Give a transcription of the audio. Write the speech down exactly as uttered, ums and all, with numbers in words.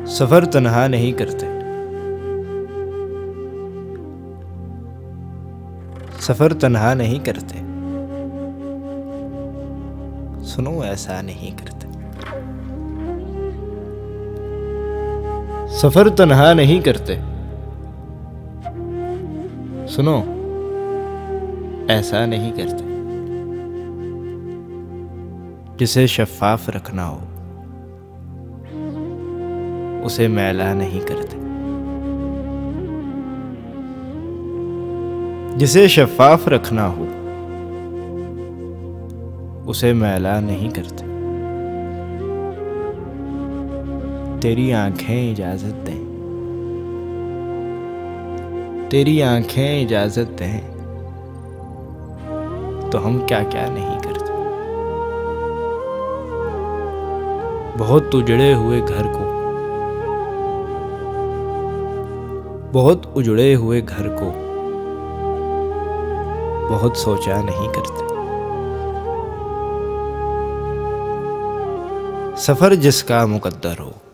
सफर तन्हा नहीं करते, सफर तन्हा नहीं करते, सुनो ऐसा नहीं करते। सफर तन्हा नहीं करते, सुनो ऐसा नहीं करते। जिसे शफ़ाफ रखना हो उसे मैला नहीं करते, जिसे शफ़ाफ रखना हो उसे मैला नहीं करते। तेरी आंखें इजाज़त दें, तेरी आंखें इजाज़त दें तो हम क्या क्या नहीं करते। बहुत उजड़े हुए घर को, बहुत उजड़े हुए घर को बहुत सोचा नहीं करते। सफर जिसका मुकद्दर हो